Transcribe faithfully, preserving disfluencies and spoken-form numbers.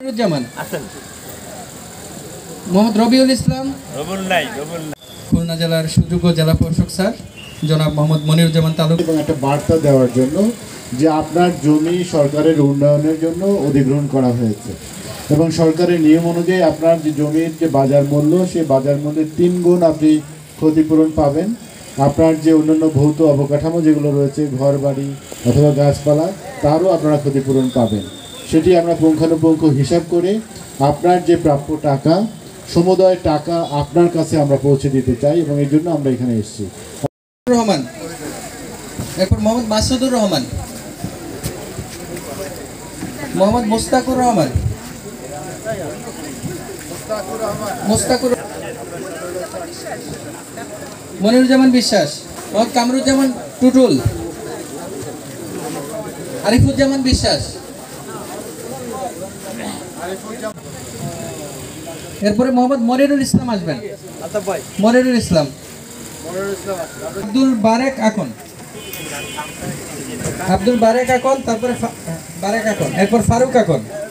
জামান মোহাম্মদ রবিউল ইসলাম খুলনা জেলার সুযোগ্য জেলা প্রশাসক স্যার জনাব মোহাম্মদ মনিরুজ্জামান তালুক এবং একটা বার্তা দেওয়ার জন্য যে আপনার জমি সরকারের উন্নয়নের জন্য অধিগ্রহণ করা হয়েছে এবং সরকারের নিয়ম অনুযায়ী আপনার যে জমির যে বাজার মূল্য সেই বাজার মূল্যের তিন গুণ আপনি ক্ষতিপূরণ পাবেন। আপনার যে অন্যান্য ভৌত অবকাঠামো যেগুলো রয়েছে ঘর বাড়ি অথবা গাছপালা তারও আপনারা ক্ষতিপূরণ পাবেন। সেটি আমরা পুঙ্খানুপুঙ্খ হিসাব করে আপনার যে প্রাপ্য টাকা সমুদয় টাকা আপনার কাছে আমরা পৌঁছে দিতে চাই এবং এই জন্য আমরা এখানে এসেছি। রহমান, এরপর মোহাম্মদ মাসুদুর রহমান, মোহাম্মদ মুস্তাকুর রহমান, মুস্তাকুর মনিরুজ্জামান বিশ্বাস, মোহাম্মদ কামরুজ্জামান টুটুল, আরিফুজ্জামান বিশ্বাস, এরপরে মোহাম্মদ মনিরুল ইসলাম আসবেন, মনিরুল ইসলাম, আব্দুল বারেক আকন, আব্দুল বারেক আকন, তারপরে বারেক আকন, এরপর ফারুক আকন।